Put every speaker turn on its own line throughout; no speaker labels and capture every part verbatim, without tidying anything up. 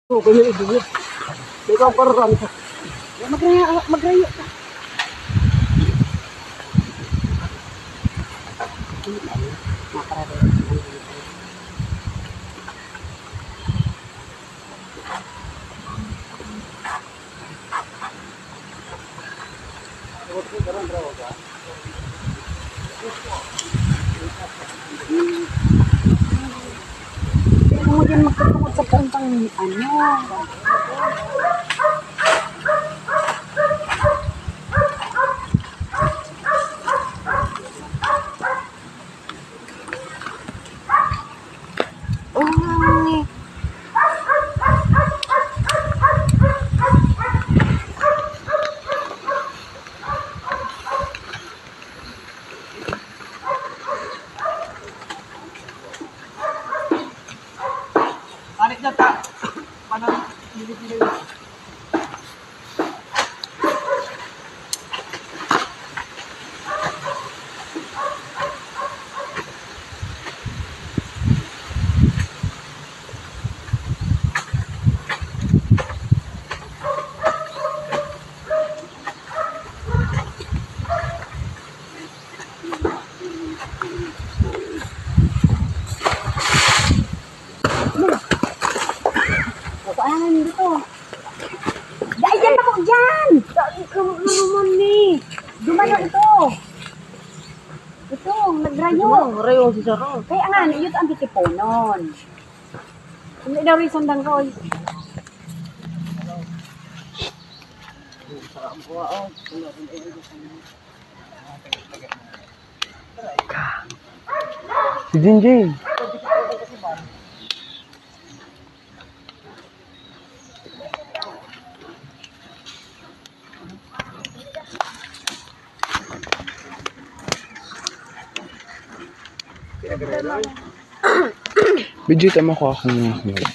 Oh, kaya ito. Ikaw parang magraya, magraya ka. Mo din magtutungkol sa puntang ano. Oh, tarik na ta. Paano hindi-hindi. Ano dito? Dahil dyan ako dyan! Ikaw naman ni. Dumano ito. Ito, nagrayo. Nagrayo si Saro. Kaya nga, ito ang titiponon. Hindi daw rin sandang ko.
Si Jinjing. Bidyo tama ko ako ng mga.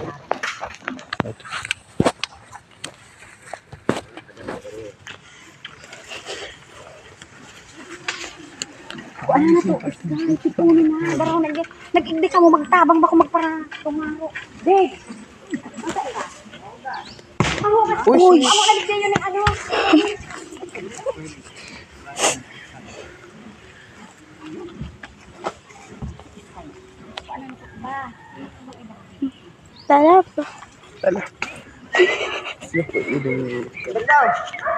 Ano na to? Isang tipunin na. Baraw na. Nag-igdi ka mo magtabang ba kung magpara tumaro. Dek! Ako ka. Uy! Ako naligyan yun ng ano.
Talap. Talap. Siapa ini?
Betul.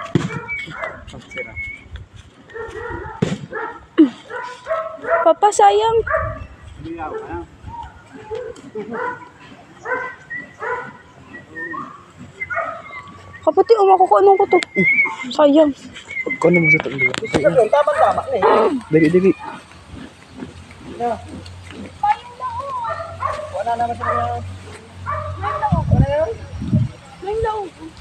Papa sayang. Kapati umako ko anong ko to. Sayang. Kau naman sa tagli.
Tama-tama ni.
Dali dali.
Wala naman sa mga. Wala yun? Wala yun?